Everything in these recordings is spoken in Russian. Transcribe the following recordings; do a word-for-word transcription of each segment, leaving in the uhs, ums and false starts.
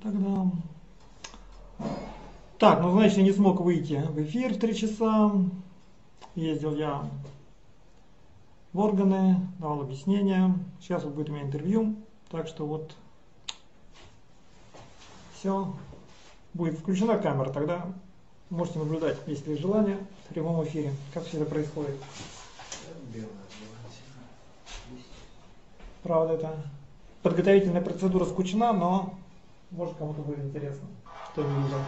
Тогда. Так, ну значит, я не смог выйти в эфир в три часа. Ездил я в органы, давал объяснения. Сейчас вот будет у меня интервью. Так что вот все. Будет включена камера, тогда можете наблюдать, если есть желание, в прямом эфире, как все это происходит. Правда, это подготовительная процедура скучна, но может кому-то будет интересно, кто не видел.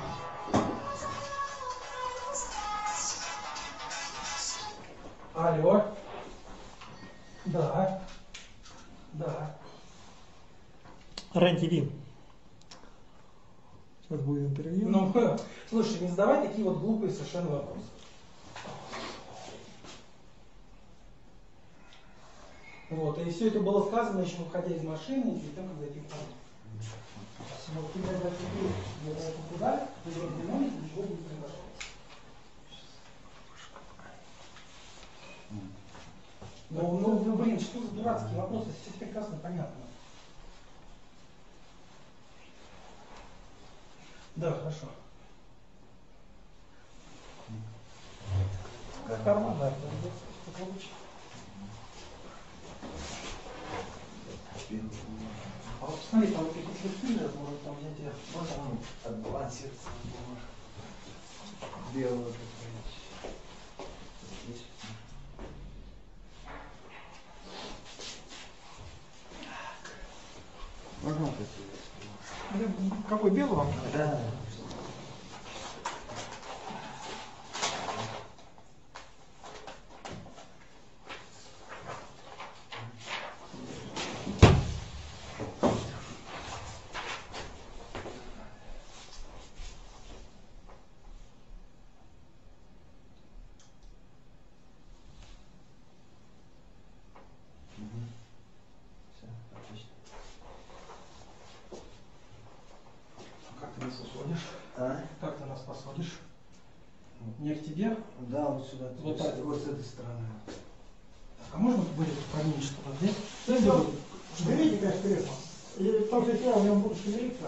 Алло. Да. Да. РЕН-ТВ. Сейчас будет интервью. Ну, слушай, не задавай такие вот глупые совершенно вопросы. Вот, и все это было сказано еще выходя из машины, и там, когда зайти в комнату. Вот, ты когда ты туда, ты вроде не можешь, ничего не произошло. Ну, ну, блин, что за дурацкие вопросы, все прекрасно понятно. Да, хорошо. Карман, да, получше. А вот посмотри, там какие-то фильмы, может там взять я. Вот там отбалансироваться белого такого. Можно вот это? Какой белый вам? Да. А? Как ты нас посадишь? Не к тебе? Да, вот сюда. Вот так. Вот с этой стороны. Так, а можно будет поменьше туда взять? Вы видите, конечно, кресло. И потому что я в нем буду шевелиться.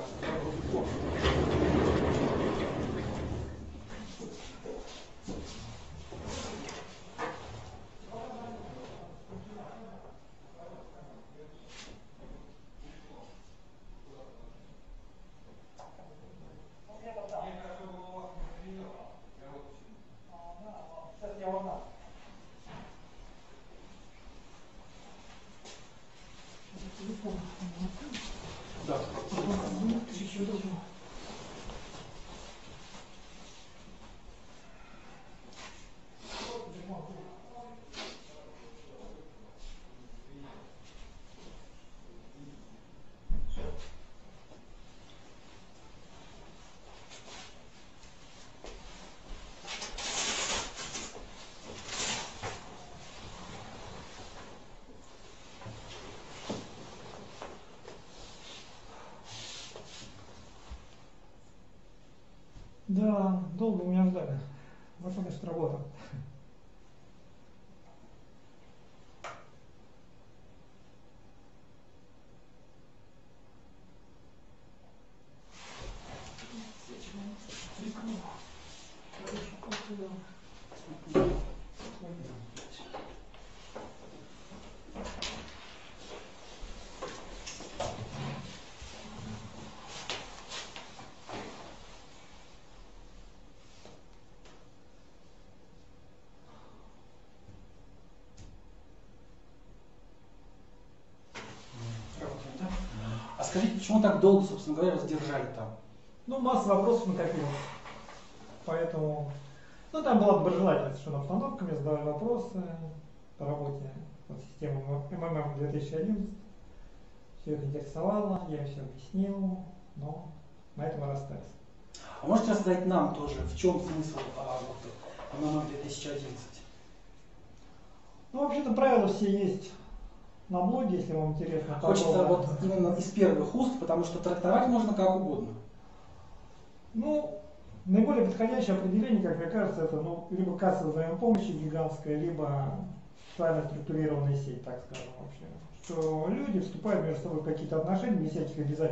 Да. Да, долго меня ждали. Вот, конечно, работа. А скажите, почему так долго, собственно говоря, вас держали там? Ну, масса вопросов накопилось. Поэтому, ну, там была доброжелательная совершенно обстановка, мне задавали вопросы по работе вот, системы эм эм эм две тысячи одиннадцать. Все их интересовало, я им все объяснил, но на этом и расстались. А можете рассказать нам тоже, в чем смысл а, вот, эм эм эм две тысячи одиннадцать? Ну, вообще-то правила все есть на блоге, если вам интересно. Хочется вот именно из первых уст, потому что трактовать можно как угодно. Ну, наиболее подходящее определение, как мне кажется, это ну, либо кассовая взаимопомощь гигантская, либо социально структурированная сеть, так скажем, вообще. Что люди вступают между собой в какие-то отношения без всяких обязательств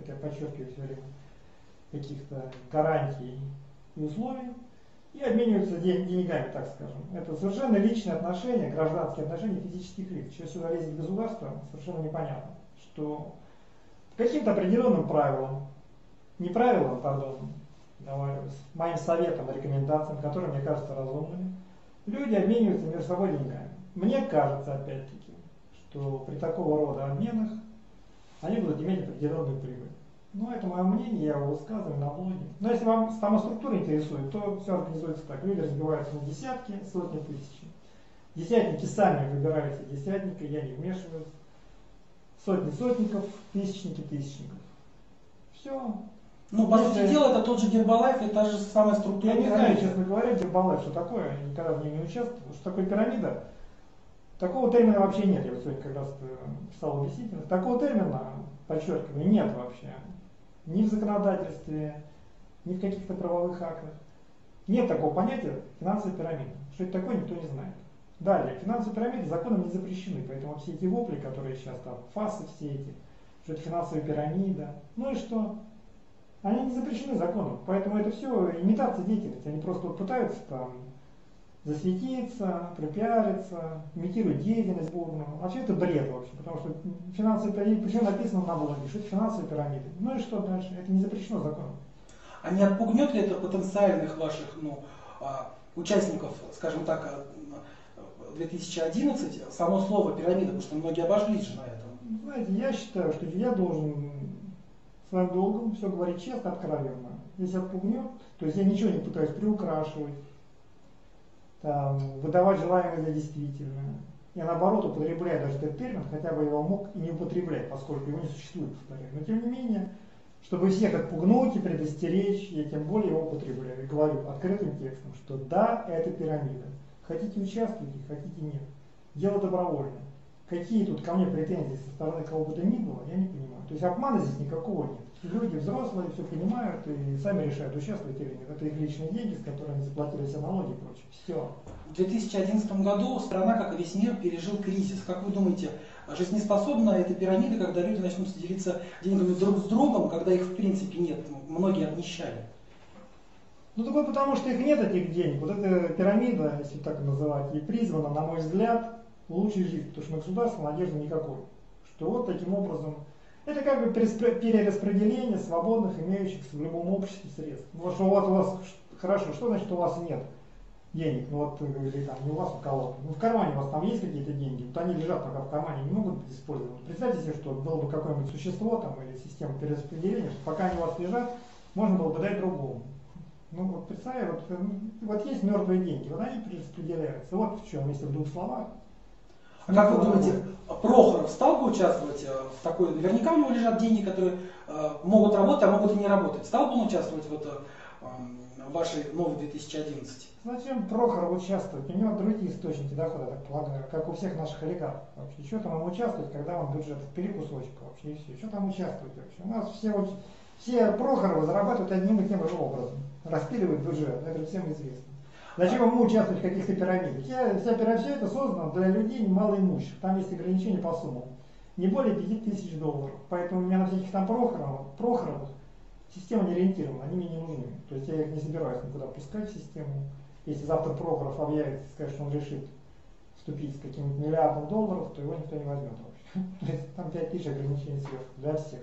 это я подчеркиваю все время, каких-то гарантий и условий, и обмениваются ден- деньгами, так скажем. Это совершенно личные отношения, гражданские отношения физических лиц. Что сюда лезет государство, совершенно непонятно. Что по каким-то определенным правилам, не правилам, пардон, договариваюсь, моим советам, рекомендациям, которые мне кажутся разумными, люди обмениваются между собой деньгами. Мне кажется, опять-таки, что при такого рода обменах они будут иметь определенную прибыль. Ну, это мое мнение, я его высказываю на блоге. Но если вам сама структура интересует, то все организуется так. Люди разбиваются на десятки, сотни, тысячи. Десятники сами выбирают себе десятника, я не вмешиваюсь. Сотни сотников, тысячники тысячников. Все. Ну, по Если- сути дела, это тот же Гербалайф и та же самая структура Я не знаю, пирамиды. честно говоря, Гербалайф, что такое, я никогда в ней не участвовал. Что такое пирамида? Такого термина вообще нет. Я вот сегодня как раз писал объяснительно. Такого термина, подчеркиваю, нет вообще. Ни в законодательстве, ни в каких-то правовых актах. Нет такого понятия финансовая пирамида. Что это такое, никто не знает. Далее, финансовые пирамиды законом не запрещены, поэтому все эти вопли, которые сейчас там, фасы все эти, что это финансовая пирамида, ну и что? Они не запрещены законом, поэтому это все имитация деятельности. Они просто вот пытаются там засветиться, пропиариться, имитируют деятельность бурную. Вообще это бред вообще, потому что финансовая пирамида, почему написано на блоге, что это финансовая пирамида. Ну и что дальше? Это не запрещено законом. А не отпугнет ли это потенциальных ваших ну, а, участников, скажем так, а, две тысячи одиннадцать, само слово пирамида, потому что многие обожглись же на этом? Знаете, я считаю, что я должен своим долгом все говорить честно, откровенно. Если отпугнет, то есть я ничего не пытаюсь приукрашивать, там, выдавать желаемое за действительное. Я наоборот употребляю даже этот термин, хотя бы его мог и не употреблять, поскольку его не существует, повторяю. Но тем не менее, чтобы всех отпугнуть и предостеречь, я тем более его употребляю. И говорю открытым текстом, что да, это пирамида. Хотите участвуйте, хотите нет. Дело добровольное. Какие тут ко мне претензии со стороны кого бы то ни было, я не понимаю. То есть обмана здесь никакого нет. Люди взрослые все понимают и сами решают, участвовать или нет. Это их личные деньги, с которыми они заплатили все налоги и прочее. Все. В две тысячи одиннадцатом году страна, как и весь мир, пережил кризис. Как вы думаете, жизнеспособна эта пирамида, когда люди начнут делиться деньгами друг с другом, когда их в принципе нет? Многие обнищали. Ну только потому, что их нет, этих денег. Вот эта пирамида, если так называть, и призвана, на мой взгляд, улучшить жизнь, потому что на государство надежды никакой. Что вот таким образом, это как бы перераспределение свободных, имеющихся в любом обществе средств. Вот что вот у вас, хорошо, что значит у вас нет денег, ну вот, или там, не у вас, у кого-то. Ну в кармане у вас там есть какие-то деньги, вот они лежат пока в кармане, не могут быть использованы. Представьте себе, что было бы какое-нибудь существо там или система перераспределения, что пока они у вас лежат, можно было бы дать другому. Ну вот представьте, вот, вот есть мертвые деньги, вот они перераспределяются. Вот в чем, если в двух словах. А как вы думаете, Прохоров стал бы участвовать в такой, наверняка у него лежат деньги, которые э, могут работать, а могут и не работать. Стал бы он участвовать в, это, э, в вашей новой две тысячи одиннадцать? Зачем Прохоров участвовать? У него другие источники дохода, так полагаю, как у всех наших олигархов вообще. Что там ему участвовать, когда он бюджет впили кусочек вообще и все. Что там участвовать вообще? У нас все, все Прохоровы зарабатывают одним и тем же образом. Распиливают бюджет, это всем известно. Зачем ему участвовать в каких-то пирамидах? Вся, вся пирамида, все это создано для людей малоимущих. Там есть ограничения по суммам. Не более пяти тысяч долларов. Поэтому у меня на всяких там Прохоровых, Прохоровых система не ориентирована, они мне не нужны. То есть я их не собираюсь никуда пускать в систему. Если завтра Прохоров объявит, скажет, что он решит вступить с каким-нибудь миллиардом долларов, то его никто не возьмет вообще. То есть там пять тысяч ограничений сверху для всех.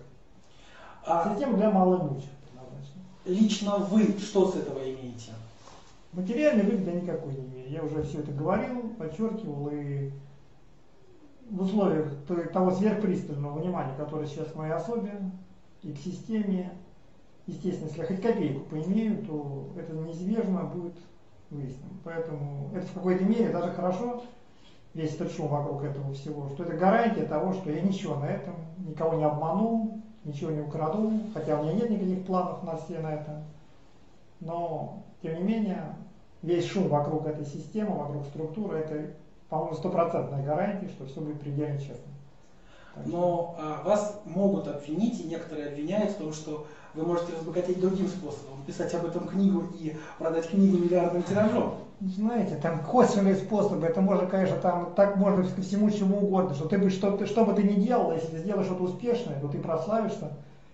А Система для малоимущих. лично вы что с этого имеете? Материальной выгоды никакой не имею. Я уже все это говорил, подчеркивал, и в условиях того сверхпристального внимания, которое сейчас к моей особе и к системе, естественно, если я хоть копейку поимею, то это неизбежно будет выяснено. Поэтому это в какой-то мере даже хорошо, весь этот шум вокруг этого всего, что это гарантия того, что я ничего на этом, никого не обману, ничего не украду, хотя у меня нет никаких планов на все на это. Но, тем не менее, весь шум вокруг этой системы, вокруг структуры, это, по-моему, стопроцентная гарантия, что все будет предельно честно. Но а, вас могут обвинить, и некоторые обвиняют в том, что вы можете разбогатеть другим способом, писать об этом книгу и продать книгу миллиардным тиражом. Знаете, там косвенные способы, это можно, конечно, там так можно ко всему чему угодно, что ты бы, что, ты, что бы ты ни делал, если ты сделаешь что-то успешное, то ты прославишься,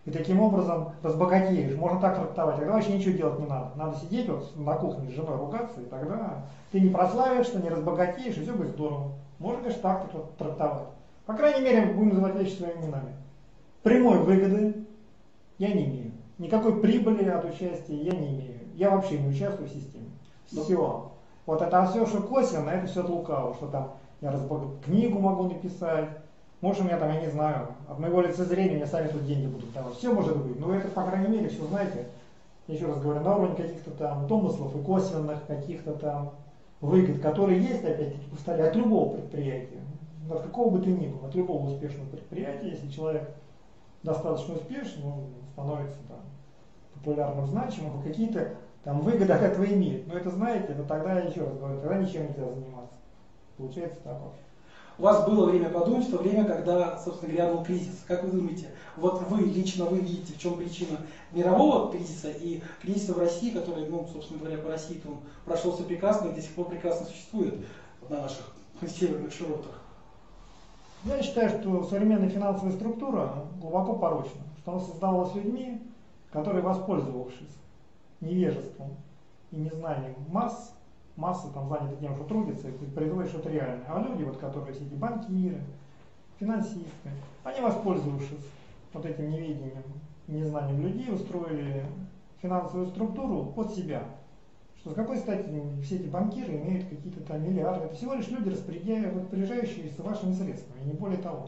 и таким образом разбогатеешь. Можно так трактовать. Тогда вообще ничего делать не надо. Надо сидеть вот на кухне с женой ругаться, и тогда ты не прославишься, не разбогатеешь, и все будет здорово. Можно, конечно, так трактовать. По крайней мере, будем называть вещи своими именами. Прямой выгоды я не имею. Никакой прибыли от участия я не имею. Я вообще не участвую в системе. Все. Вот это все, что косвенно, это все от лукавого, что там я разбог... книгу могу написать. Может, у меня там, я не знаю, от моего лицезрения мне сами тут деньги будут давать. Все может быть. Но это, по крайней мере, все знаете, еще раз говорю, на уровне каких-то там домыслов и косвенных каких-то там выгод, которые есть, опять-таки, повторяю, от любого предприятия. От какого бы ты ни был, от любого успешного предприятия, если человек достаточно успешен, он становится там популярным, значимым, какие-то там выгоды от этого имеет. Но это знаете, это тогда, еще раз говорю, тогда ничем нельзя заниматься. Получается так вообще. У вас было время подумать в то время, когда, собственно, грянул кризис. Как вы думаете, вот вы, лично вы видите, в чем причина мирового кризиса и кризиса в России, который, ну, собственно говоря, по России он прошелся прекрасно и до сих пор прекрасно существует на наших северных широтах? Я считаю, что современная финансовая структура глубоко порочна, что она создавалась людьми, которые, воспользовавшись невежеством и незнанием масс, массы там заняты тем, что трудятся и производят что-то реальное, а люди, вот, которые все эти банкиры, финансисты, они, воспользовавшись вот этим неведением, незнанием людей, устроили финансовую структуру под себя. Что с какой стати все эти банкиры имеют какие-то там миллиарды? Это всего лишь люди, распоряжающиеся вашими средствами, и не более того.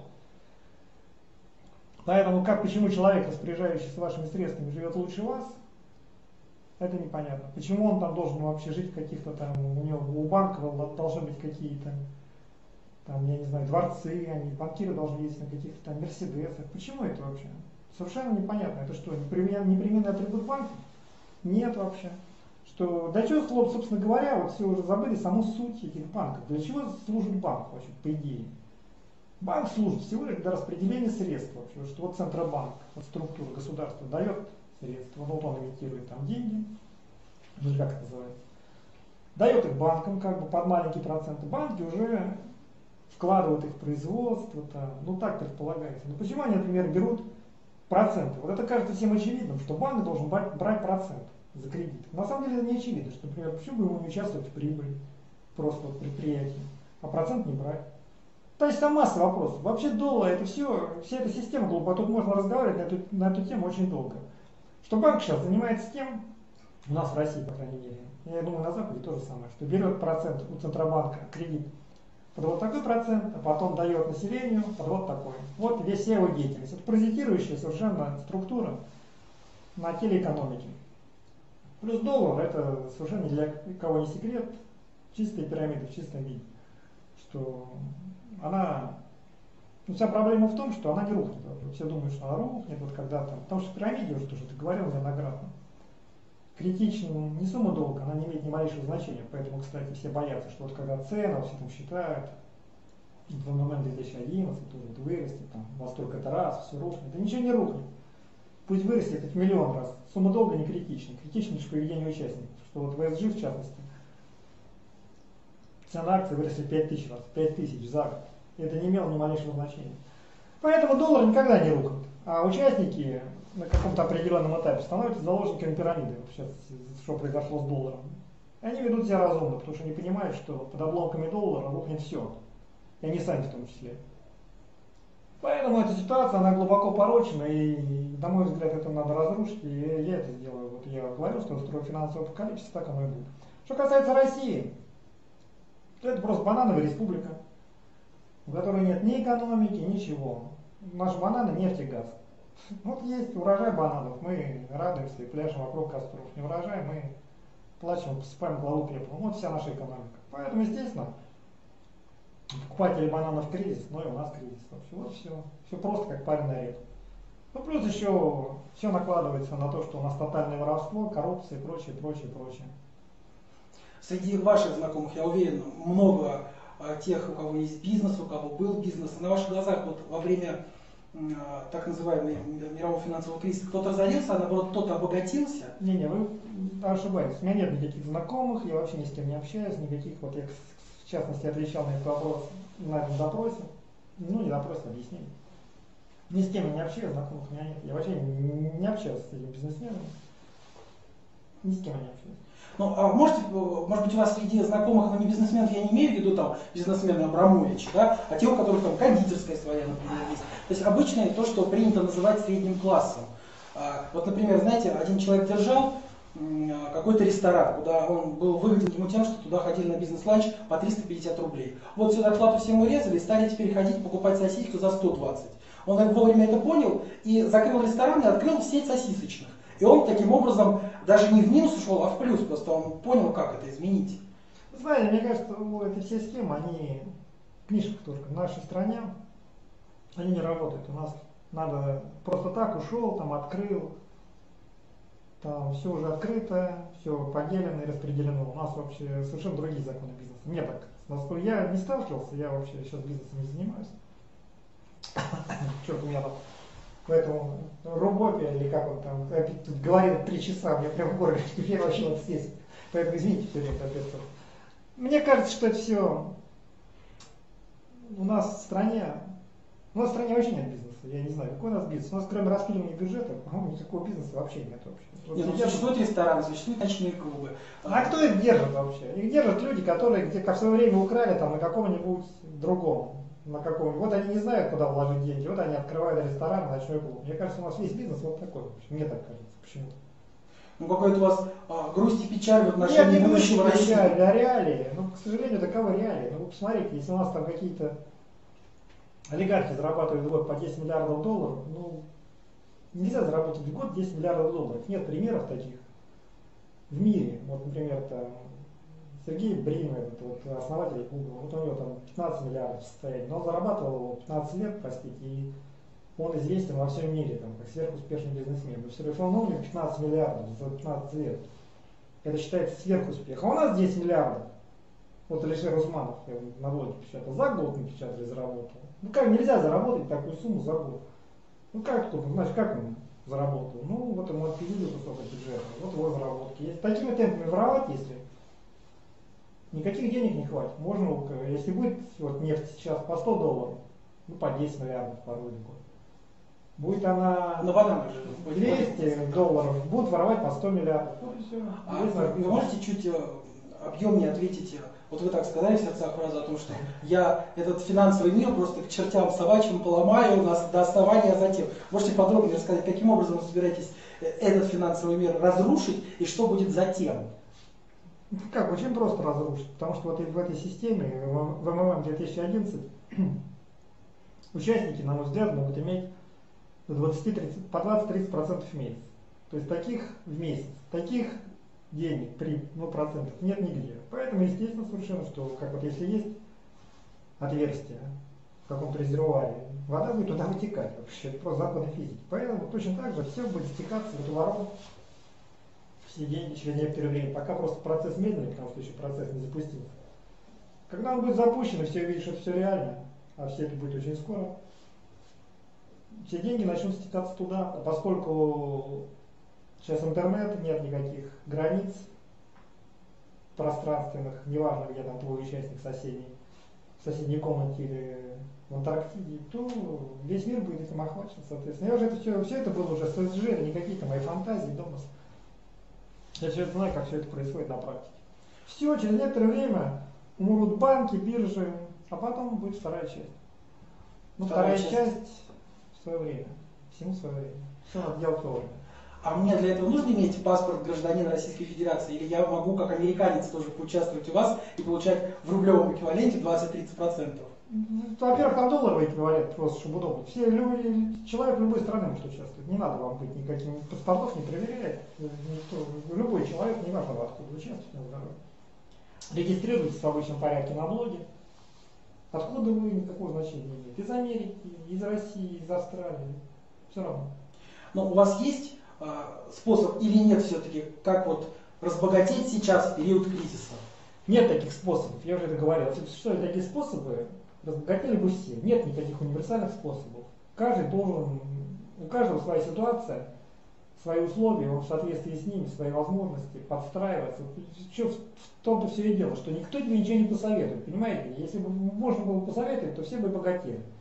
Поэтому как, почему человек, распоряжающийся вашими средствами, живет лучше вас, это непонятно. Почему он там должен вообще жить в каких-то там, у него у банка должны быть какие-то, там, я не знаю, дворцы, они, банкиры должны ездить на каких-то там мерседесах. Почему это вообще? Совершенно непонятно. Это что, непременный атрибут банка? Нет вообще. Что, да что, собственно говоря, вот все уже забыли саму суть этих банков. Для чего служит банк вообще, по идее? Банк служит всего лишь для распределения средств вообще. Что вот Центробанк, вот структура государства дает средства, вот он имитирует там деньги, ну как это называется, дает их банкам как бы под маленькие проценты. Банки уже вкладывают их в производство, там, ну так предполагается. Но почему они, например, берут проценты? Вот это кажется всем очевидным, что банк должен брать, брать процент за кредит. На самом деле это не очевидно, что, например, почему бы ему не участвовать в прибыли просто в предприятии, а процент не брать. То есть там масса вопросов. Вообще доллар, это все, вся эта система глубоко, тут можно разговаривать на эту, на эту тему очень долго. Что банк сейчас занимается тем, у нас в России, по крайней мере, я думаю, на Западе то же самое, что берет процент у Центробанка кредит под вот такой процент, а потом дает населению под вот такой. Вот весь вся его деятельность. Это паразитирующая совершенно структура на теле экономики. Плюс доллар, это совершенно ни для кого не секрет, чистая пирамида в чистом виде. Что она, ну, вся проблема в том, что она не рухнет. Все думают, что она рухнет, вот когда-то. Потому что в пирамиде, уже тоже ты говорил неоднократно, критична не сумма долга, она не имеет ни малейшего значения. Поэтому, кстати, все боятся, что вот когда цены, все там считают, в момент две тысячи одиннадцатый тоже вот вырастет, там, во столько-то раз, все рухнет. Да ничего не рухнет. Пусть вырастет хоть миллион раз. Сумма долга не критична. Критично лишь поведение участников. Что вот в эс джи, в частности, цена акций выросли пять тысяч раз, пять тысяч за год. Это не имело ни малейшего значения. Поэтому доллар никогда не рухнет. А участники на каком-то определенном этапе становятся заложниками пирамиды. Вот сейчас, что произошло с долларом. И они ведут себя разумно, потому что они понимают, что под обломками доллара рухнет все. И они сами в том числе. Поэтому эта ситуация, она глубоко порочна, и, на мой взгляд, это надо разрушить, и я это сделаю. Вот я говорил, что устрою финансовый апокалипсис, так оно и будет. Что касается России, то это просто банановая республика, в которой нет ни экономики, ничего. Наши бананы – нефть и газ. Вот есть урожай бананов, мы радуемся и пляшем вокруг костров. Не урожай, мы плачем, посыпаем голову пеплом. Вот вся наша экономика. Поэтому, естественно, покупатели бананов кризис, но и у нас кризис вообще. Вот все. Все просто как пареный реп. Ну плюс еще все накладывается на то, что у нас тотальное воровство, коррупция и прочее, прочее, прочее. Среди ваших знакомых, я уверен, много а, тех, у кого есть бизнес, у кого был бизнес. На ваших глазах вот во время а, так называемого мирового финансового кризиса кто-то разорился, а наоборот кто-то обогатился? Не-не, вы ошибаетесь. У меня нет никаких знакомых, я вообще ни с кем не общаюсь, никаких, вот я в частности отвечал на этот вопрос на этом допросе. Ну, не допросе, объяснение. Ни с кем не общаюсь, знакомых у меня нет. Я вообще не, не общаюсь с этими бизнесменами. Ни с кем не общаюсь. Ну, а можете, может быть, у вас среди знакомых, но не бизнесменов, я не имею в виду там бизнесмены Абрамович, да, а те, у которых там кондитерская своя, например, есть. То есть обычное то, что принято называть средним классом. А, вот, например, знаете, один человек держал какой-то ресторан, куда он был выгоден ему тем, что туда ходили на бизнес-ланч по триста пятьдесят рублей. Вот всю зарплату всем урезали и стали теперь ходить покупать сосиску за сто двадцать. Он вовремя это понял и закрыл ресторан и открыл сеть сосисочных. И он таким образом даже не в минус ушел, а в плюс, просто он понял, как это изменить. Знаете, мне кажется, эти все схемы, они в книжках только. В нашей стране они не работают. У нас надо просто так ушел, там открыл, там все уже открыто, все поделено и распределено. У нас вообще совершенно другие законы бизнеса. Мне так кажется. Насколько я не сталкивался, я вообще сейчас бизнесом не занимаюсь. Черт, у меня там поэтому Рубопе, или как он там, тут говорит три часа, мне прям в горле теперь вообще вот здесь. Поэтому извините все время, опять. Мне кажется, что это все у нас в стране, у нас в стране вообще нет бизнеса. Я не знаю, какой у нас бизнес. У нас кроме распиливания бюджета, по-моему, никакого бизнеса вообще нет вообще. Вот Нет, ну, существуют рестораны, существуют ночные клубы. А кто их держит вообще? Их держат люди, которые где-то в свое время украли там на каком-нибудь другом. На каком вот они не знают, куда вложить деньги, вот они открывают ресторан, ночной клуб. Мне кажется, у нас весь бизнес вот такой. Мне так кажется, почему-то. Ну какой-то у вас а, грусть и печаль в отношении Нет, будущего не России. печаль, а реалии. Ну, к сожалению, таковы реалии. Ну, вы посмотрите, если у нас там какие-то олигархи зарабатывают в год по десять миллиардов долларов, ну, нельзя заработать в год десять миллиардов долларов. Нет примеров таких в мире. Вот, например, там Сергей Брин, этот вот основатель Google, вот у него там пятнадцать миллиардов состояния, но он зарабатывал пятнадцать лет, простите, и он известен во всем мире, там, как сверхуспешный бизнесмен. Но все равно у него пятнадцать миллиардов за пятнадцать лет. Это считается сверхуспехом. А у нас десять миллиардов. Вот Алишер Усманов на блоге печатал, за год напечатали, заработал. Ну как нельзя заработать такую сумму за год? Ну как тут, значит, как он заработал? Ну вот ему отпилили кусок бюджета, вот его заработки. Если такими темпами воровать, если никаких денег не хватит. Можно, если будет вот, нефть сейчас по сто долларов, ну по десять миллиардов по рынку. Будет она на бананах же двести долларов, будут воровать по сто миллиардов. Вот и все. А вы, вы можете чуть объемнее ответить? Вот вы так сказали в сердцах фразу о том, что я этот финансовый мир просто к чертям собачьим поломаю нас до основания, а затем. Можете подробнее рассказать, каким образом вы собираетесь этот финансовый мир разрушить и что будет затем? Как, очень просто разрушить, потому что вот в этой системе, в эм эм эм две тысячи одиннадцать, участники, на мой взгляд, могут иметь двадцать-тридцать, по двадцать-тридцать процентов в месяц. То есть таких в месяц, таких денег, при, ну, процентов нет нигде. Поэтому естественно совершенно, что как вот если есть отверстие в каком-то резервуаре, вода будет туда вытекать вообще, это просто законы физики. Поэтому точно так же все будет стекаться в эту воронку. Все деньги через некоторое время, пока просто процесс медленный, потому что еще процесс не запустился. Когда он будет запущен, и все увидят, что это все реально, а все это будет очень скоро, все деньги начнут стекаться туда, а поскольку сейчас интернет, нет никаких границ пространственных, неважно, где там твой участник соседний, в соседней комнате или в Антарктиде, то весь мир будет этим охвачен, соответственно. Я уже это все, все это было уже с СЖ, это не какие-то мои фантазии, домыслы. Я все это знаю, как все это происходит на практике. Все, через некоторое время умрут банки, биржи, а потом будет вторая часть. Ну, вторая, вторая часть, часть в свое время. Всему в свое время. Все надо делать вовремя. А мне для этого нужно иметь паспорт гражданина Российской Федерации? Или я могу, как американец, тоже поучаствовать у вас и получать в рублевом эквиваленте двадцать-тридцать процентов? Во-первых, там долларовый эквивалент, просто чтобы удобно. Все люди, человек любой страны может участвовать. Не надо вам быть никаким паспортов, не проверяет. Никто, любой человек, не важно откуда, участвует на здоровье. Регистрируйтесь в обычном порядке на блоге. Откуда вы, никакого значения не имеет. Из Америки, из России, из Австралии. Все равно. Но у вас есть э, способ или нет все-таки, как вот разбогатеть сейчас в период кризиса? Нет таких способов, я уже это говорил. Если существуют такие способы, разбогатели бы все. Нет никаких универсальных способов. Каждый должен, у каждого своя ситуация, свои условия, он в соответствии с ними, свои возможности, подстраиваться. Что в том-то все и дело, что никто тебе ничего не посоветует, понимаете? Если бы можно было посоветовать, то все бы богатели.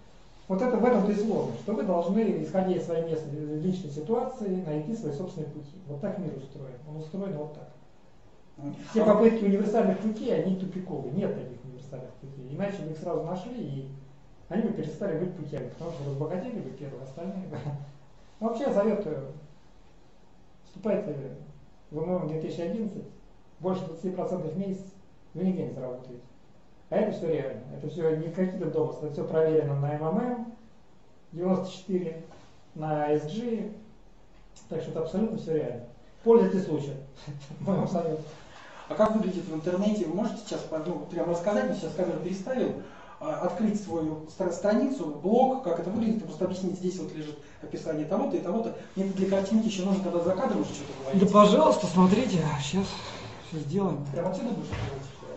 Вот это в этом-то и сложность, что вы должны, исходя из своей местной личной ситуации, найти свои собственные пути. Вот так мир устроен. Он устроен вот так. Все попытки универсальных путей, они тупиковые. Нет таких универсальных путей. Иначе бы их сразу нашли, и они бы перестали быть путями, потому что разбогатели бы первые, остальные. Вообще я советую, вступайте в эм эм эм две тысячи одиннадцать, больше двадцать процентов в месяц вы нигде не заработаете. А это все реально. Это все не какие-то домыслы, это все проверено на эм эм эм девяносто четыре, на эс джи. Так что это абсолютно все реально. Пользуйтесь случаем. Мой вам совет. А как выглядит в интернете? Вы можете сейчас ну, прямо рассказать, мы сейчас камеру переставим, открыть свою страницу, блог, как это выглядит, и просто объяснить, здесь вот лежит описание того-то и того-то. Мне для картинки еще нужно, когда за кадром уже что-то говорить. Да пожалуйста, смотрите, сейчас все сделаем. Прямо отсюда будешь делать?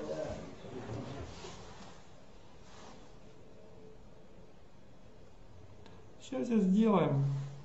Сейчас все сделаем.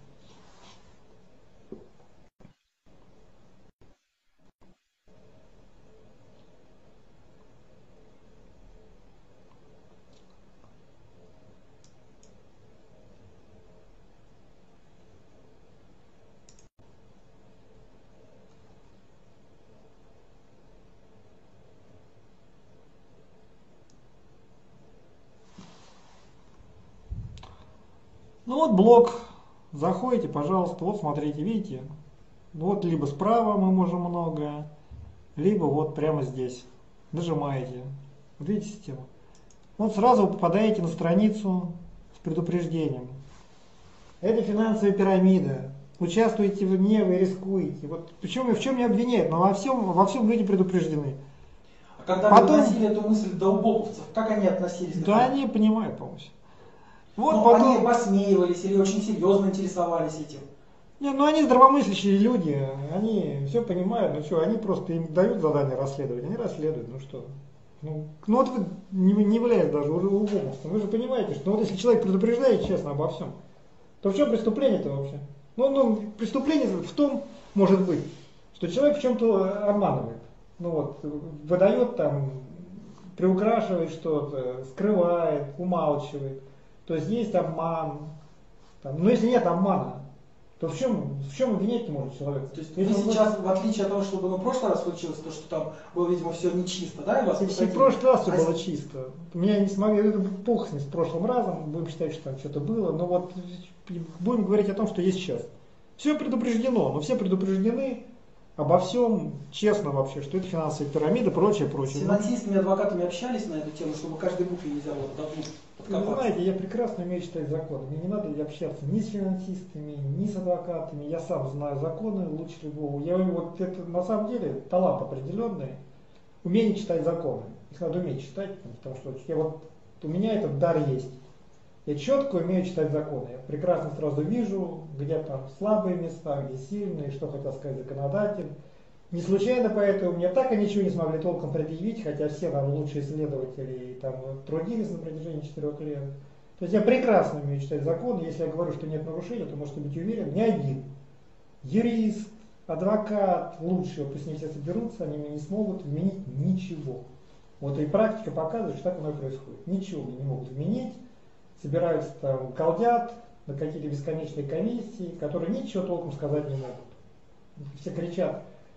Ну вот блок, заходите, пожалуйста, вот смотрите, видите, вот либо справа мы можем много, либо вот прямо здесь, нажимаете, вот видите систему. Вот сразу вы попадаете на страницу с предупреждением. Это финансовая пирамида, участвуете в ней, вы рискуете. Вот причем в чем меня обвиняют, но во всем, во всем люди предупреждены. А когда Потом... вы доносили эту мысль до убоковцев, как они относились? Да они понимают, по-моему. Вот Но потом... они посмеивались или очень серьезно интересовались этим? Не, ну они здравомыслящие люди, они все понимают, ну что, они просто им дают задание расследовать, они расследуют, ну что. Ну, ну вот вы не, не являетесь даже убомовцем, вы же понимаете, что ну, вот если человек предупреждает честно обо всем, то в чем преступление-то вообще? Ну, ну, преступление в том, может быть, что человек в чем-то обманывает, ну вот, выдает там, приукрашивает что-то, скрывает, умалчивает. То есть есть обман. Там, но если нет обмана, то в чем, в чем обвинять-то может человек? То есть если вы он... сейчас, в отличие от того, что было в прошлый раз случилось, то, что там было, видимо, все нечисто, да? И вас И посадили? в прошлый раз все А было чисто. Меня не смогли, это плохо с прошлым разом, будем считать, что там что-то было, но вот будем говорить о том, что есть сейчас. Все предупреждено, но все предупреждены обо всем, честно вообще, что это финансовая пирамида, прочее, прочее. С финансистами, адвокатами общались на эту тему, чтобы каждой букве нельзя было подкопаться? Вы знаете, я прекрасно умею читать законы. Мне не надо общаться ни с финансистами, ни с адвокатами. Я сам знаю законы лучше любого. Я вот это на самом деле талант определенный. Умение читать законы. Их надо уметь читать, потому что я вот, у меня этот дар есть. Я четко умею читать законы. Я прекрасно сразу вижу, где там слабые места, где сильные, что хотел сказать законодатель. Не случайно поэтому мне так и ничего не смогли толком предъявить, хотя все нам лучшие исследователи там трудились на протяжении четырех лет. То есть я прекрасно умею читать законы. Если я говорю, что нет нарушений, то можете быть уверен, ни один юрист, адвокат, лучшие, пусть не все соберутся, они мне не смогут вменить ничего. Вот и практика показывает, что так оно и происходит. Ничего мне не могут вменить. Собираются там, колдят на какие-то бесконечные комиссии, которые ничего толком сказать не могут. Все кричат,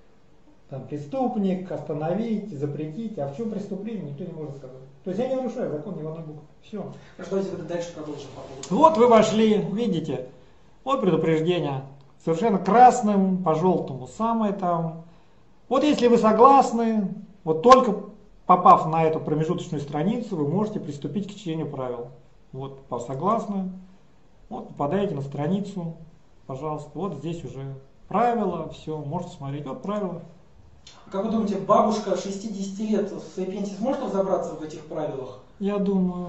там, преступник, остановить, запретить, а в чем преступление, никто не может сказать. То есть я не нарушаю закон ни в одной букве. Все. Хорошо, давайте тогда дальше продолжим по поводу. Вот вы вошли, видите, вот предупреждение. Совершенно красным, по желтому самое там. Вот если вы согласны, вот только попав на эту промежуточную страницу, вы можете приступить к чтению правил. Вот, согласны, вот попадаете на страницу, пожалуйста, вот здесь уже правила, все, можете смотреть, вот правила. Как вы думаете, бабушка шестидесяти лет в своей пенсии сможет разобраться в этих правилах? Я думаю,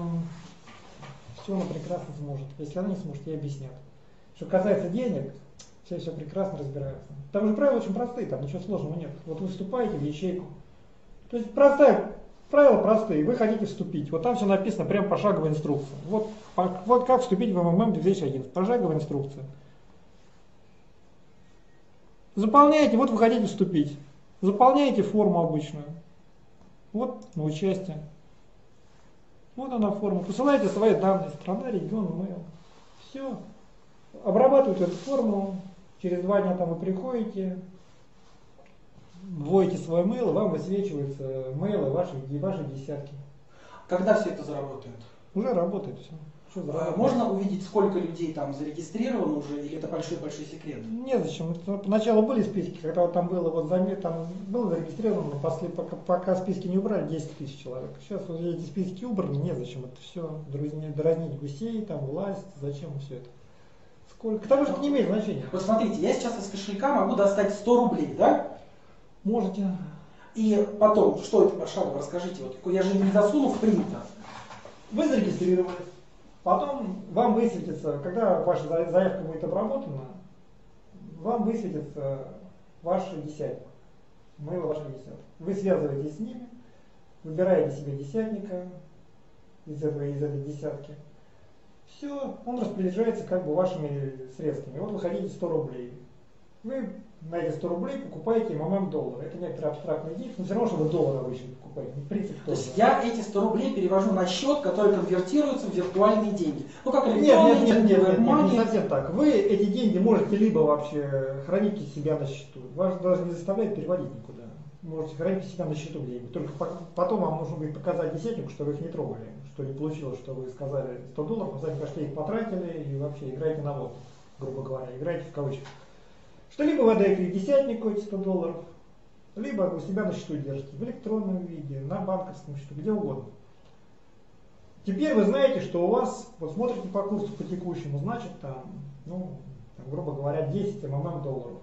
все она прекрасно сможет. Если она не сможет, ей объяснят. Что касается денег, все все прекрасно разбираются. Там же правила очень простые, там ничего сложного нет. Вот вы вступаете в ячейку. То есть простая, правила простые, вы хотите вступить. Вот там все написано прямо пошаговая инструкция. Вот, по, вот как вступить в эм эм эм две тысячи одиннадцать. Пошаговая инструкция. Заполняете, вот вы хотите вступить. Заполняете форму обычную. Вот на участие. Вот она форма. Посылайте свои данные, страна, регион, mail. Все. Обрабатывают эту форму. Через два дня там вы приходите, вводите свой mail, и вам высвечиваются мейлы ваши, ваши десятки. Когда все это заработает? Уже работает все. Что А заработает? можно увидеть, сколько людей там зарегистрировано уже, или это большой-большой секрет? Незачем. Это поначалу были списки, когда вот там было вот замет, там было зарегистрировано, но после, пока, пока списки не убрали, десять тысяч человек. Сейчас вот эти списки убраны, незачем это все дразнить, дразнить гусей, там власть, зачем все это? Сколько? К тому же это не имеет значения. Вот смотрите, я сейчас из кошелька могу достать сто рублей, да? Можете. И потом, что это пошагово, расскажите, вот я же не засуну в принтер. Вы зарегистрировались. Потом вам высветится, когда ваша заявка будет обработана, вам высветится ваши десятник. Мейл ваших десяток. Вы связываетесь с ними, выбираете себе десятника из, этого, из этой десятки. Все, он распоряжается как бы вашими средствами. Вот вы хотите сто рублей. Вы на эти сто рублей покупаете эм эм эм доллары. Это некоторые абстрактные деньги, но все равно, что вы доллары обычно покупаете. В принципе, То тоже. есть я эти сто рублей перевожу на счет, который конвертируется в виртуальные деньги. Ну как Нет, электронные нет, нет, деньги, нет, нет, нет, WebMoney. не совсем так. Вы эти деньги можете либо вообще хранить у себя на счету. Вас даже не заставляет переводить никуда. Можете хранить у себя на счету где-нибудь. Только потом вам нужно будет показать десятнику, что вы их не трогали. Что не получилось, что вы сказали сто долларов, а сами пошли их потратили и вообще играете на воздух, грубо говоря, играете в кавычках. Что либо вы отдаете десятнику эти сто долларов, либо вы у себя на счету держите, в электронном виде, на банковском счету, где угодно. Теперь вы знаете, что у вас, вот смотрите по курсу по текущему, значит там, ну, там, грубо говоря, десять эм эм эм долларов.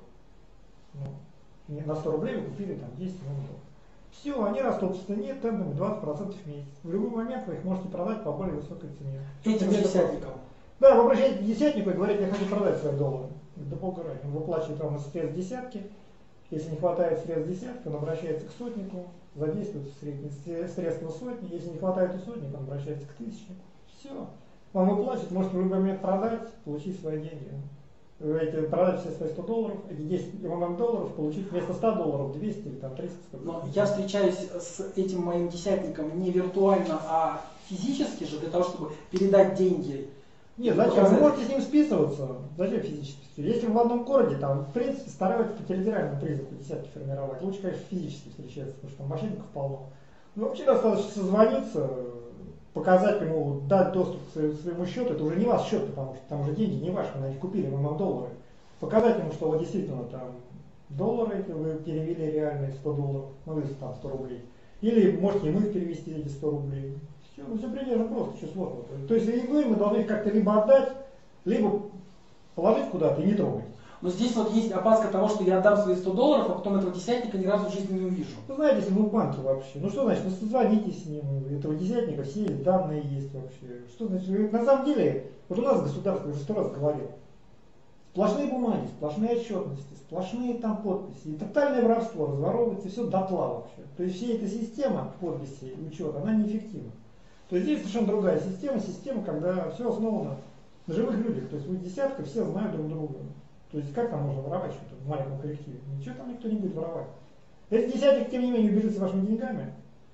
Ну, на сто рублей вы купили там десять эм эм эм долларов. Все, они растут в цене темпами двадцать процентов в месяц. В любой момент вы их можете продать по более высокой цене. Этим десятникам. Да, вы обращаетесь к десятнику и говорите, я хочу продать свои доллары. Да полгода. Он выплачивает вам из средств десятки. Если не хватает средств десятки, он обращается к сотнику, задействует средние средства сотни. Если не хватает у сотника, он обращается к тысячнику. Все. Вам выплачивают, можете в любой момент продать, получить свои деньги. Вы эти, продать все свои сто долларов, эти десять эм эм эм долларов, получить вместо ста долларов двести или там триста. Но я встречаюсь с этим моим десятником не виртуально, а физически же, для того, чтобы передать деньги. Нет, зачем? Вы можете с ним списываться. Зачем физически? Если вы в одном городе, там, в принципе, стараются по территориальному признаку десятки формировать. Лучше, конечно, физически встречаться, потому что там мошенников полно. Но вообще достаточно созвониться, показать ему, дать доступ к своему счету. Это уже не ваш счет, потому что там уже деньги не ваши, вы на них купили, вы на доллары. Показать ему, что вот действительно там доллары, если вы перевели реальные сто долларов, ну или там сто рублей. Или можете ему их перевести эти сто рублей. Все, ну все предельно просто, что сложного. То есть и вы, мы должны их как-то либо отдать, либо положить куда-то и не трогать. Но здесь вот есть опаска того, что я отдам свои сто долларов, а потом этого десятника ни разу в жизни не увижу. Вы знаете, если вы в банке вообще, ну что значит, ну созвонитесь с ним, этого десятника все есть, данные есть вообще. Что значит, на самом деле, вот у нас государство, уже сто раз говорил, сплошные бумаги, сплошные отчетности, сплошные там подписи, и тотальное воровство, разворовывается все дотла вообще. То есть вся эта система подписей и учета, она неэффективна. То есть здесь совершенно другая система, система, когда все основано на живых людях. То есть вы десятка, все знают друг друга. То есть как там можно воровать что-то в маленьком коллективе? Ничего там никто не будет воровать. Если десятник, тем не менее, убежит с вашими деньгами,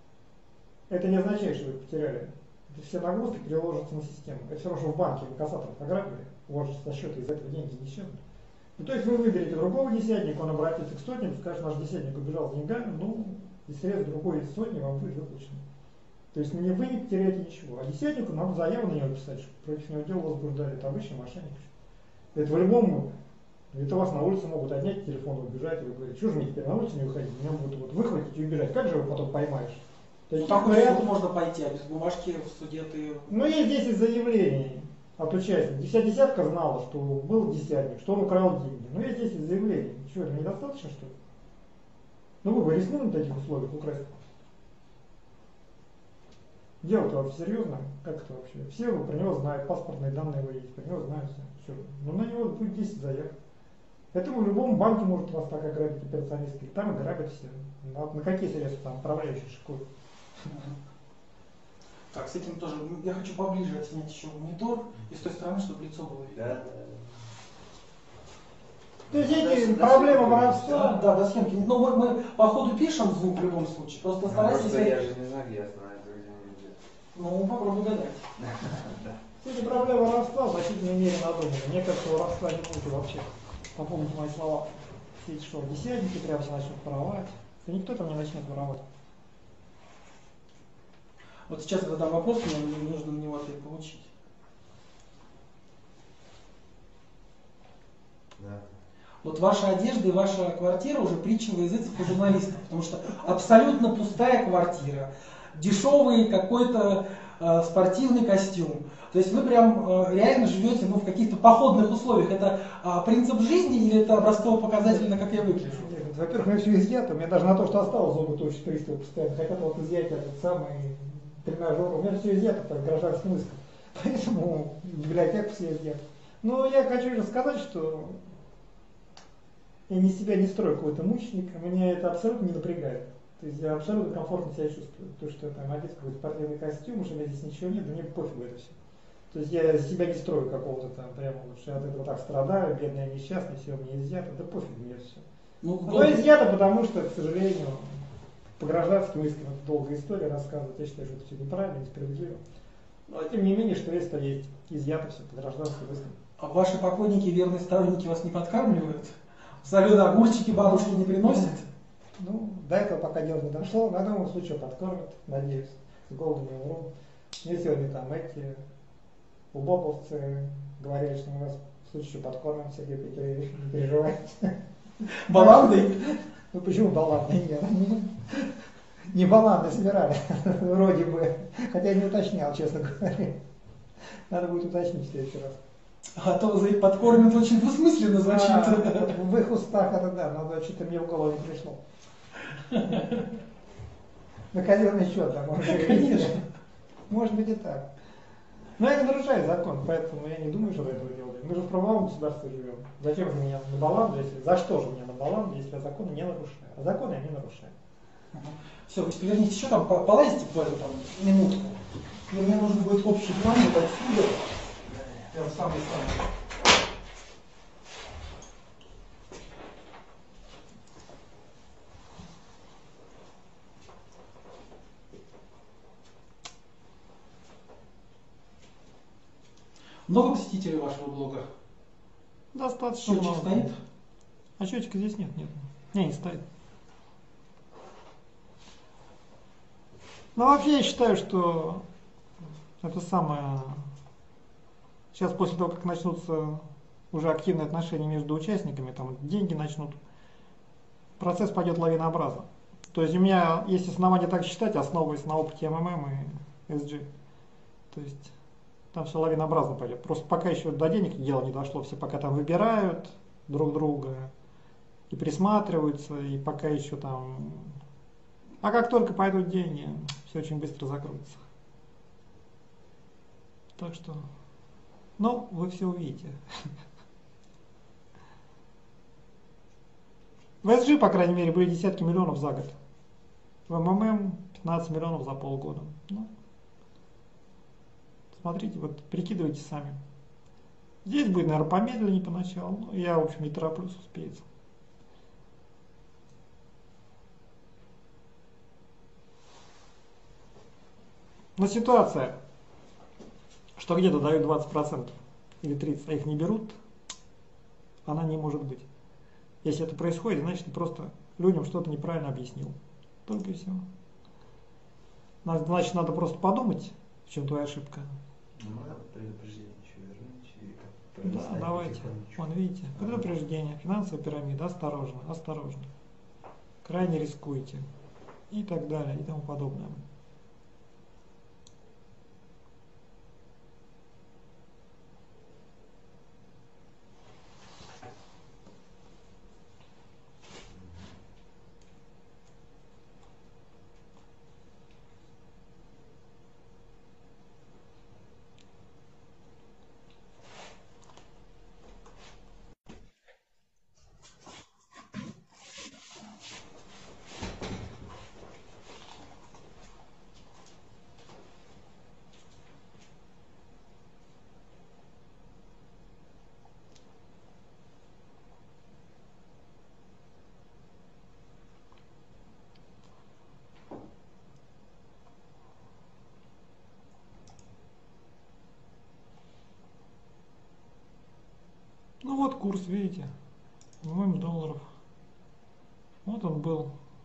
это не означает, что вы их потеряли. Это все нагрузки переложатся на систему. Это все равно, что в банке вы кассаторов ограбили, у вас же со счета из этого деньги не исчезнут. Ну, то есть вы выберете другого десятника, он обратится к сотнику, скажет, наш десятник убежал с деньгами, ну, и средств другой сотни вам будет выплачено. То есть вы не потеряете ничего. А десятнику надо заяву на него писать, что против него дело возбуждали. Это обычный мошенник. Это в любом, это вас на улице могут отнять телефон, убежать, и вы говорите, что же мне теперь на улицу не выходить, меня будут вот выхватить и убежать. Как же его потом поймаешь? Ну, так в суд можно пойти, а без бумажки в суде ты... Ну, есть десять заявлений от участников. Вся десятка знала, что был десятник, что он украл деньги. Но есть десять заявлений. Что, это недостаточно, что ли? Ну, вы бы рискнули на таких условиях украсть? Дело-то вообще серьезно? Как это вообще? Все вы про него знают, паспортные данные вы есть, про него знают все. все. Но на него будет десять заявок. Поэтому в любом банке может вас так ограбить операционистки. Там и грабят все. На, на какие средства там управляющие шикуют? Так, с этим тоже. Я хочу поближе отснять еще монитор и с той стороны, чтобы лицо было видно. Да, То есть эти до, проблемы до воровства. Да, до съемки. Но мы, мы по ходу пишем звук в любом случае. Просто старайся. Просто я же не знаю, где я знаю, где он идет. Ну, попробуй гадать. Все эти проблемы воровства в значительной мере надуманы. Мне кажется, воровства не будет вообще. Попомните мои слова. Все эти что, десятники прямо все начнут воровать. Да никто там не начнет воровать. Вот сейчас задам вопрос, мне нужно на него ответ получить. Да. Вот ваша одежда и ваша квартира уже притча во языцах у журналистов, потому что абсолютно пустая квартира, дешевый какой-то э, спортивный костюм. То есть вы прям э, реально живете ну, в каких-то походных условиях. Это э, принцип жизни или это образцово-показательно, как я выгляжу? Нет, во-первых, у меня все изъято. У меня даже на то, что осталось, зубы точно приступы постоянно. Хотят вот изъять этот самый тренажер. У меня все изъято, так, гражданским иском. Поэтому библиотека все изъята. Но я хочу же сказать, что я не себя не строю какой-то мученика, меня это абсолютно не напрягает. То есть я абсолютно комфортно себя чувствую. То, что я там одет какой-то спортивный костюм, что у меня здесь ничего нет, да мне пофигу это все. То есть я себя не строю какого-то там прямо, что я от этого так страдаю, бедная, несчастная, все мне изъято, да пофиг мне все. Ну, Но изъято, потому что, к сожалению, по гражданским искам это долгая история рассказывать, я считаю, что это все неправильно, несправедливо. Но тем не менее, что есть, то есть. Изъято все по гражданским искам. А ваши покойники, верные сторонники вас не подкармливают? Соленые огурчики бабушки не приносят? Ну, до этого пока дело не дошло, но я думаю, в случае подкормят, надеюсь, с голоду не умру. Мне сегодня там эти убоповцы говорили, что мы вас в случае подкормим, Сергей Петрович, не переживайте. Баландой? Ну почему баланды? Нет, не, не баланды собирали, вроде бы. Хотя я не уточнял, честно говоря. Надо будет уточнить в следующий раз. А то за их подкормят очень двусмысленно звучит. А, вот в их устах это да, но что-то мне в голову не пришло. На казенный счет, да, может быть. Конечно. Может быть и так. Но я не нарушаю закон, поэтому я не думаю, что вы этого делаете. Мы же в правовом государстве живем. Зачем же меня на баланду, если за что же меня на баланду, если я законы не нарушаю? А законы я не нарушаю. Все, вы поверните еще там, полазите в эту там минутку. И мне нужен будет общий план вот отсюда. Прям самый-самый. Много посетителей вашего блога? Достаточно Счетчик много. стоит? А счетчика здесь нет, нет. Не, не стоит. Ну, вообще я считаю, что это самое... Сейчас после того, как начнутся уже активные отношения между участниками, там деньги начнут, процесс пойдет лавинообразно. То есть у меня есть основания так считать, основываясь на опыте эм эм эм и эс джи. То есть там все лавинообразно пойдет. Просто пока еще до денег дело не дошло, все пока там выбирают друг друга и присматриваются, и пока еще там... А как только пойдут деньги, все очень быстро закроется. Так что, ну, вы все увидите. В эс джи, по крайней мере, были десятки миллионов за год. В эм эм эм пятнадцать миллионов за полгода. Ну, смотрите, вот прикидывайте сами. Здесь будет, наверное, помедленнее поначалу. Но я, в общем, не тороплюсь, успеется. Но ситуация, что где-то дают двадцать процентов или тридцать процентов, а их не берут, она не может быть. Если это происходит, значит, ты просто людям что-то неправильно объяснил. Только и все. Значит, надо просто подумать, в чем твоя ошибка. Ну, надо предупреждение еще вернуть. И как Да, пролистать давайте. потихонечку. Вон, видите, предупреждение, финансовая пирамида, осторожно, осторожно. Крайне рискуйте. И так далее, и тому подобное. курс, видите? МММ долларов. Вот он был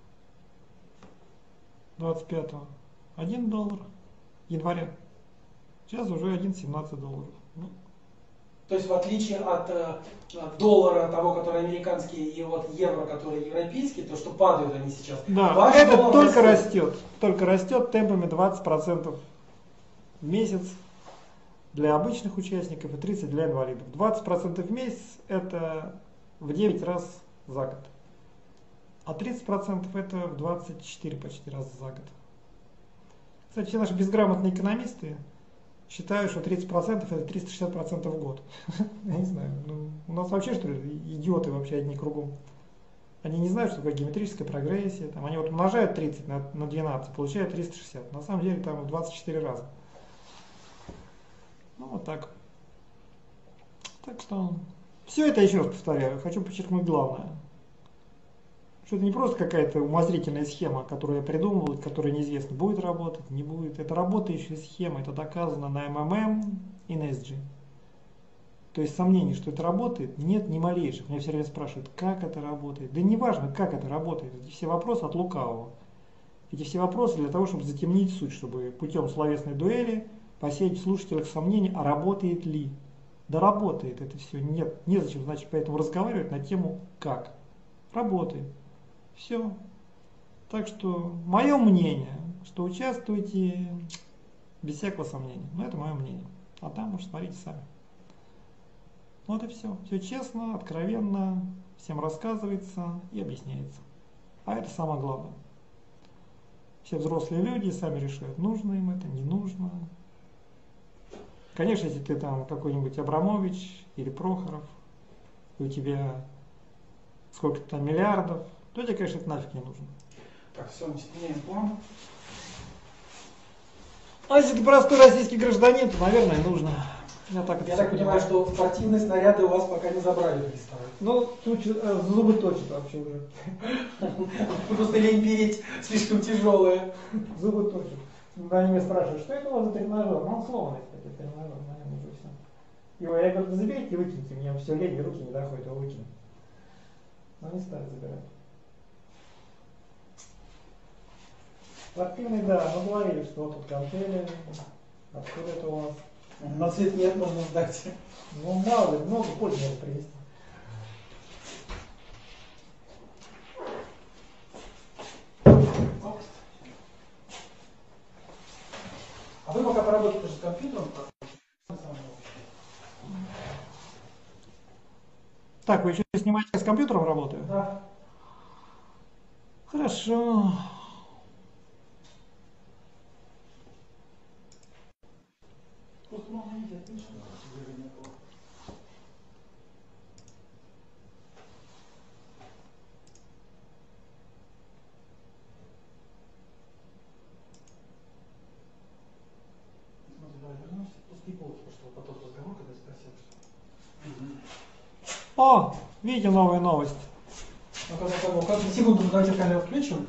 двадцать пятого. один доллар января. Сейчас уже один семнадцать долларов. Ну, То есть в отличие от, э, от доллара, того, который американский, и вот евро, который европейский, то, что падают они сейчас. да, ваш это доллар только растет. растет. Только растет темпами двадцать процентов в месяц для обычных участников и тридцать процентов для инвалидов. двадцать процентов в месяц это в девять раз за год. А тридцать процентов это в двадцать четыре почти раза за год. Кстати, все наши безграмотные экономисты считают, что тридцать процентов это триста шестьдесят процентов в год. Я не знаю, ну, у нас вообще что ли идиоты вообще одни кругом. Они не знают, что такое геометрическая прогрессия. Там, они вот умножают тридцать на, на двенадцать, получают триста шестьдесят. На самом деле там в двадцать четыре раза. Ну вот так. Так что все это, еще раз повторяю, хочу подчеркнуть главное. Что это не просто какая-то умозрительная схема, которую я придумывал, которая неизвестно, будет работать, не будет. Это работающая схема, это доказано на МММ и на эс джи. То есть сомнений, что это работает, нет ни малейших. Меня все время спрашивают, как это работает. Да не важно, как это работает. Эти все вопросы от лукавого. Эти все вопросы для того, чтобы затемнить суть, чтобы путем словесной дуэли посеять в слушателях сомнения, а работает ли. Да работает это все. Нет, незачем, значит, поэтому разговаривать на тему как. Работает. Все. Так что мое мнение, что участвуйте без всякого сомнения. Но это мое мнение. А там уж смотрите сами. Вот и все. Все честно, откровенно, всем рассказывается и объясняется. А это самое главное. Все взрослые люди сами решают, нужно им это, не нужно. Конечно, если ты там какой-нибудь Абрамович или Прохоров, и у тебя сколько-то там миллиардов, то тебе, конечно, это нафиг не нужно. Так, все, меняем план. А если ты простой российский гражданин, то, наверное, нужно. Я так, это Я всё так понимаю, что спортивные снаряды у вас пока не забрали переставать. Ну, тут э, зубы точат вообще уже. Просто лень переть, слишком тяжелые. Зубы точат. Они меня спрашивают, что это у вас за тренажер? Ну, он сломанный, кстати, тренажер, на нем уже все. Его, я говорю, да заберите и выкиньте, мне все лень, и руки не доходят, его выкину. Но не стали забирать. Спортивный, да, мы говорили, что вот тут гантели, откуда это у вас? На цвет нет, можно сдать. Ну, мало ли, много пользы может принести. А вы пока поработаете с компьютером? Так, вы еще снимаете, я с компьютером работаю? Да. Хорошо. Просто можно видеть отлично, движение было. Смотри, давай вернемся. Пусти полки, потому что потом разговор, когда я спросил, что... О, видите новая новость. Ну, когда того, как секунду, давайте камеру включим.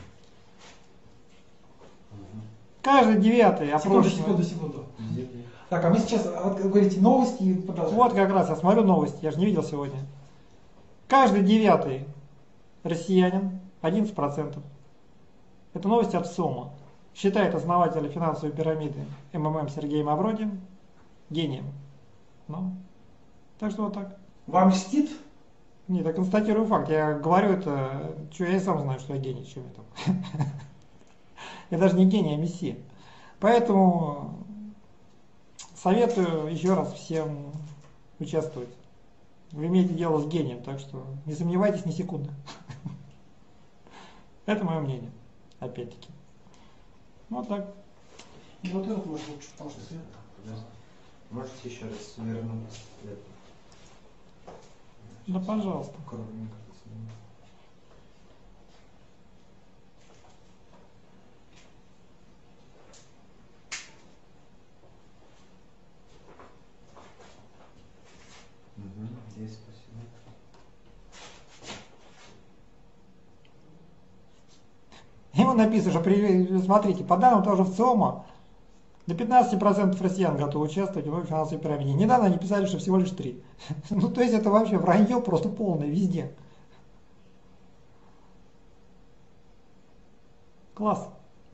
Каждый девятый Секунду, опрошенный. секунду, секунду. Так, а мы сейчас, вот, вы говорите, новости и продолжаем. Вот как раз, я смотрю новости, я же не видел сегодня. Каждый девятый россиянин, одиннадцать процентов. Это новости от СОМа. Считает основателя финансовой пирамиды МММ Сергея Мавродин гением. Ну, так что вот так. Вам льстит? Нет, я констатирую факт. Я говорю это, что я и сам знаю, что я гений, что я там. Я даже не гений, а мессия. Поэтому советую еще раз всем участвовать. Вы имеете дело с гением, так что не сомневайтесь ни секунды. Это мое мнение, опять-таки. Вот так. И вот этот может лучше, потому что свет. Можете еще раз вернуть? Да, пожалуйста. Аккуратненько сниму. Угу, здесь спасибо. Ему написано, что при- смотрите, по данным того же ВЦИОМа, До пятнадцати процентов россиян готовы участвовать в новой финансовой пирамиде. Недавно они писали, что всего лишь три. Ну, то есть это вообще вранье просто полное везде. Класс.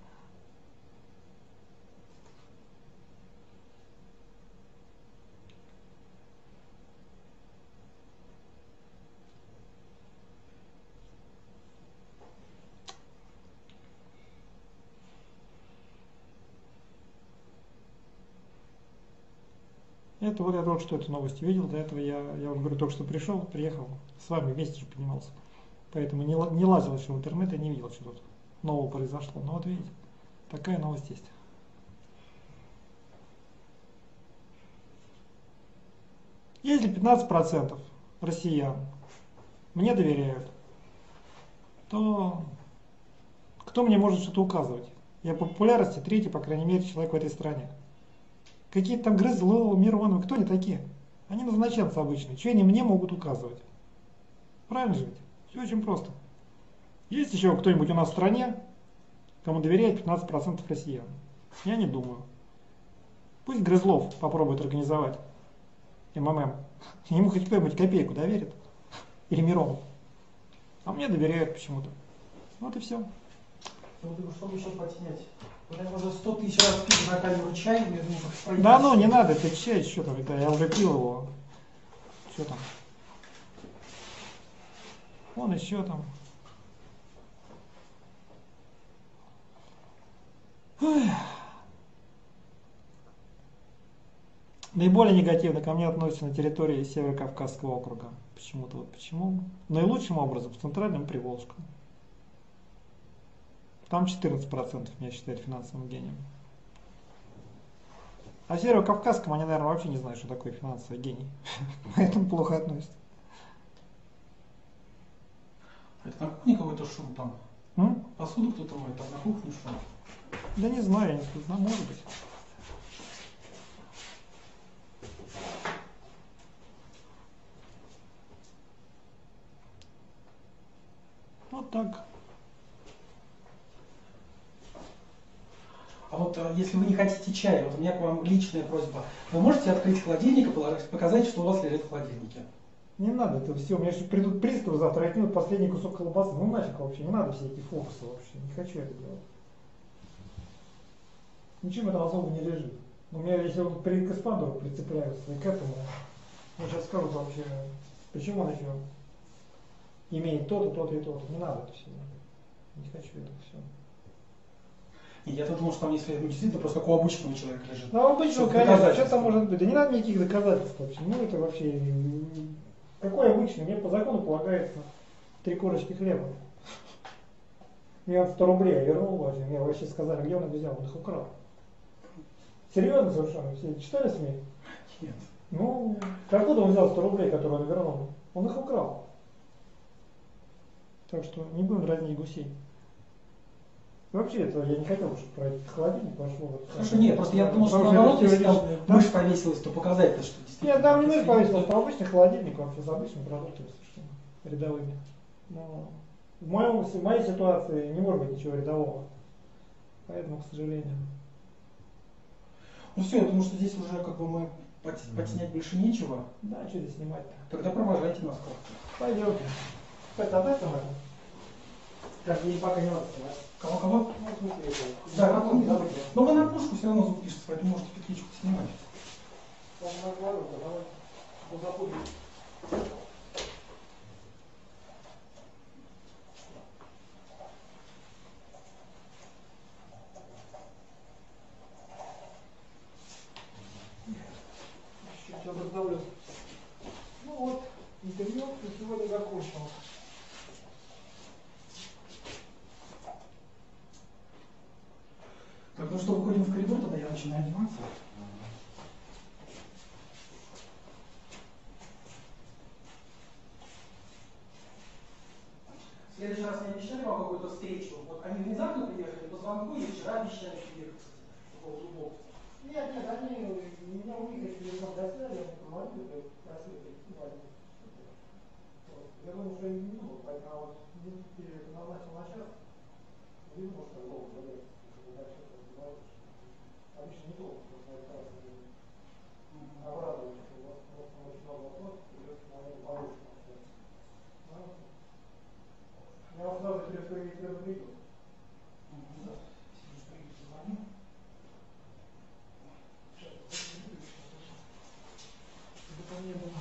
Это вот я только что эту новость видел, до этого я, я вот говорю, только что пришел, приехал, с вами вместе же поднимался. Поэтому не, не лазил еще в интернет, я не видел, что тут нового произошло. Но вот видите, такая новость есть. Если пятнадцать процентов россиян мне доверяют, то кто мне может что-то указывать? Я по популярности третий, по крайней мере, человек в этой стране. Какие-то там Грызловы, Мироновы, кто они такие? Они назначенцы обычные. Что они мне могут указывать? Правильно же ведь? Все очень просто. Есть еще кто-нибудь у нас в стране, кому доверяет пятнадцать процентов россиян? Я не думаю. Пусть Грызлов попробует организовать эм эм эм. Ему хоть кто-нибудь копейку доверит. Или Миронов. А мне доверяют почему-то. Вот и все. Ну, думаю, чтобы еще подснять. Я уже сто тысяч раз пил на камеру чай, я думаю, как Да ну, не надо, это чай, что там, это я уже пил его. Что там? Вон еще там. Ой. Наиболее негативно ко мне относятся на территории Северо-Кавказского округа. Почему-то вот почему? Наилучшим образом в Центральном Приволжском. Там четырнадцать процентов меня считают финансовым гением. А в Северо-Кавказском они, наверное, вообще не знают, что такое финансовый гений. Поэтому плохо относятся. Это на кухне какой-то шум там? М? Посуду кто-то моет, там на кухне шум? Да не знаю, я не знаю, может быть. Вот так. А вот а, если вы не хотите чая, вот у меня к вам личная просьба. Вы можете открыть холодильник и положить- показать, что у вас лежит в холодильнике? Не надо это все. У меня еще придут приставы завтра, отнимут последний кусок колбасы. Ну нафиг вообще, не надо все эти фокусы вообще. Не хочу это делать. Ничем это особо не лежит. У меня, если он при к эспандеру прицепляются и к этому, я сейчас скажу вообще, почему он еще имеет то-то, то-то и то-то. Не надо это все. Не хочу это все. Нет, я-то думал, что там если ну, действительно просто как у обычного человека лежит. Ну, обычно, Чтобы конечно, доказательства. что-то может быть. Да не надо никаких доказательств вообще. Ну, это вообще... Какой обычный? Мне по закону полагается три корочки хлеба. Мне он сто рублей я вернул вообще. Мне вообще сказали, где он их взял, он их украл. Серьезно совершенно? Все читали СМИ? Нет. Ну, откуда он взял сто рублей, которые он вернул? Он их украл. Так что не будем дразнить гусей. Вообще, это я не хотел, чтобы про этот холодильник пошло. Вот, Хорошо, нет, просто я думал, что Потому наоборот, это если там лишнее. Да? мышь повесилась, то показать-то, что действительно. Нет, там не мышь если- повесилась, там обычный холодильник вообще с обычными продуктами совершенно рядовыми. Но в, моем, в моей ситуации не может быть ничего рядового. Поэтому, к сожалению. Ну все, я думаю, что здесь уже как бы мы под- подснять больше нечего. Да, что здесь снимать-то? Тогда провожайте нас как-то. Пойдемте. Кстати, об этом это. Так, ей пока не надо снимать. Кого-кого? Ну, в смысле, это. Да, Ну, не забудьте. но вы на пушку все равно звук пишется, поэтому можете петличку снимать. Он наговорил, давай. Он запутает. Сейчас раздавлю. Ну вот, интервью на сегодня закончил. Так, ну что, выходим в коридор, тогда я начинаю одеваться. В следующий раз мне обещали вам какую-то встречу. Вот они внезапно приехали по звонку, и вчера обещали приехать, кстати, такого глубокого. Нет, нет, они меня у них если до связи, они позвонили, то просили прийти. Я думаю, что я не буду, поэтому вот я назначил на час, не думал, что я долго задержусь, если дальше это разговариваешь. Обычно долго, обрадовать, что у вас просто очень много вопросов, придется, наверное, получше общаться. Я вас сразу предупредил. Да. Чтобы ко мне было.